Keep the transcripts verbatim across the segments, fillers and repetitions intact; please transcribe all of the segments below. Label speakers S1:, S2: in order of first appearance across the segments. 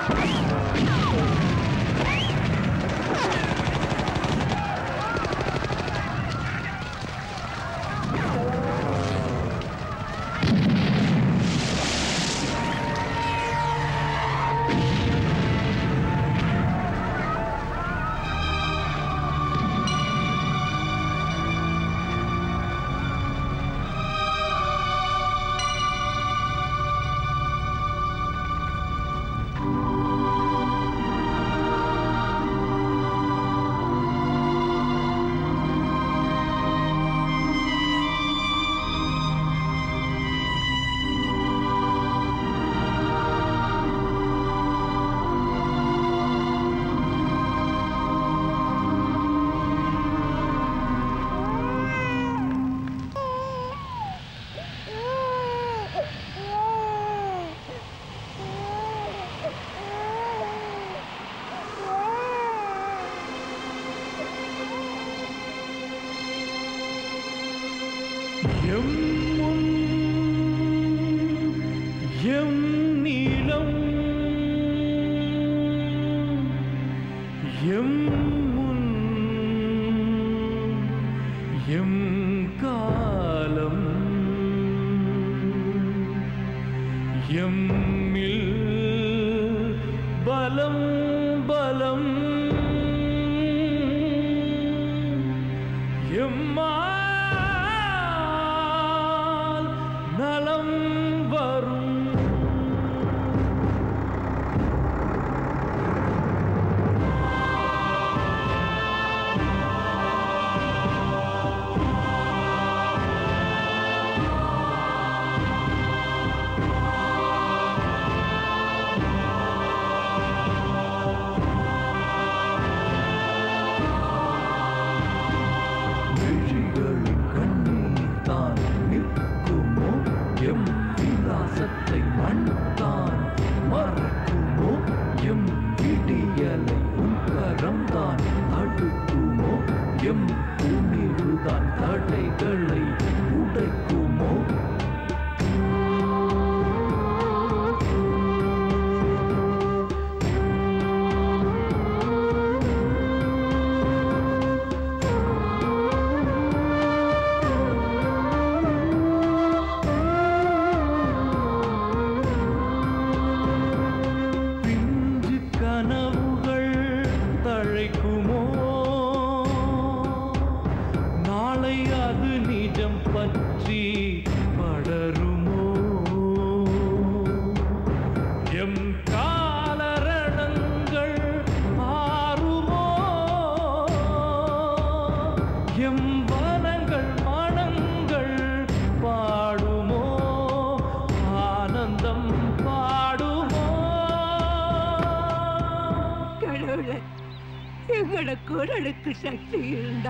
S1: குரலுக்கு சக்தி இருந்தா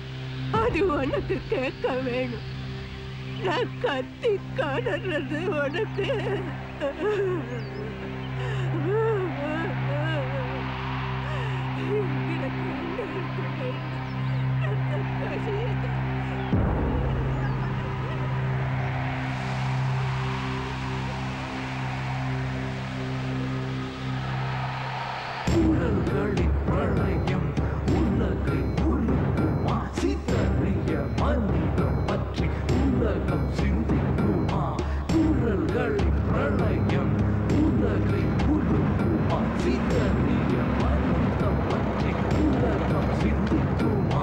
S1: அது உனக்கு கேட்க வேணும். நான் கத்தி காணறது உனக்கு
S2: குரல்களின் பிரளயம் உலகை உழுக்குமா? சிதறிய மனிதம் பற்றி உலகம் சிந்திக்குமா? குரல்களின் பிரளயம் உலகை உழுக்குமா? சிதறிய மனிதம் பற்றி உலகம் சிந்திக்குமா?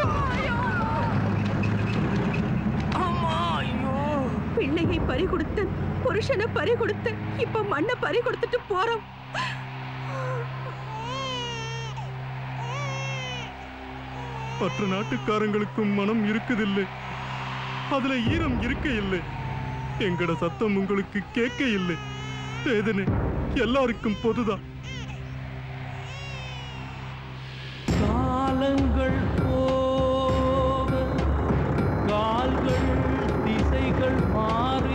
S1: பிள்ளையை பறி கொடுத்த, புருஷனை பறி கொடுத்த, இப்ப மண்ணை பறி கொடுத்துட்டு போறோம்.
S3: மற்ற நாட்டுக்காரங்களுக்கும் மனம் இருக்குதில்லை, அதுல ஈரம் இருக்க இல்லை. எங்கட சத்தம் உங்களுக்கு கேட்க இல்லை. வேதனை எல்லாருக்கும் பொதுதான்.
S2: காலங்கள் போக கால்கள் திசைகள் மாறி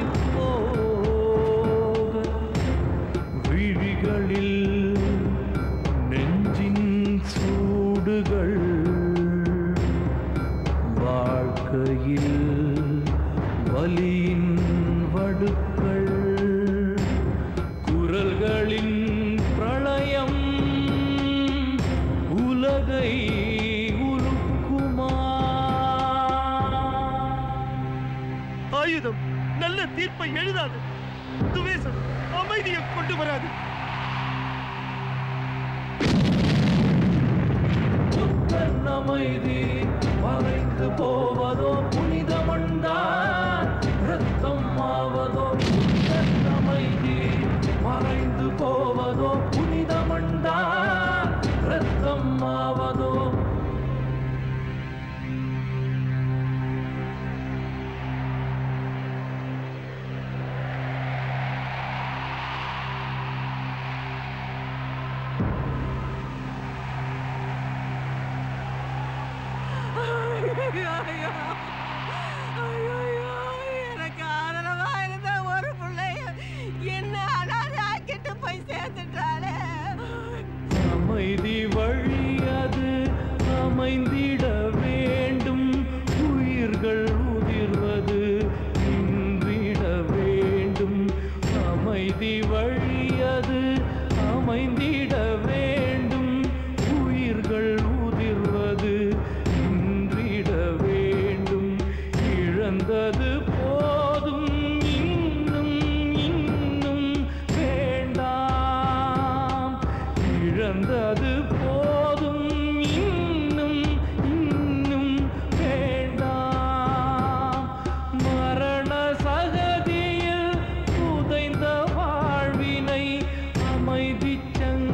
S2: போக விழிகளில் நெஞ்சின் சூடுகள் வாழ்க்கையில் வலியின் வடுக்கள் குரல்களின்
S4: தீர்ப்பை எழுதாது. துவேஷம் அமைதியை கொண்டு வராது.
S2: அமைதி மறைந்து போவதோ புனிதமண்டான் ரத்தம் ஆவதோ. அமைதி மறைந்து போவதோ புனிதமண்டான் ரத்தம் ஆவதோ.
S1: எனக்கு ஆதரவா இருந்த ஒரு பிள்ளைய என்ன அனாதை ஆக்கிட்டு போய் சேர்த்துட்டாளே.
S2: அமைதி வழி அது அமைந்திட வேண்டும். உயிர்கள் உதிர்வது நின்றிட வேண்டும். அமைதி வழி அது அமைந்திட வேண்டும். உயிர்கள் உதிர்வது நின்றிட வேண்டும். இழந்தது போதும் இன்னும் இன்னும் வேண்டாம். இழந்தது போதும் இன்னும் இன்னும் வேண்டாம். மரண சகதியில் புதைந்த வாழ்வினை அமைதி சங்க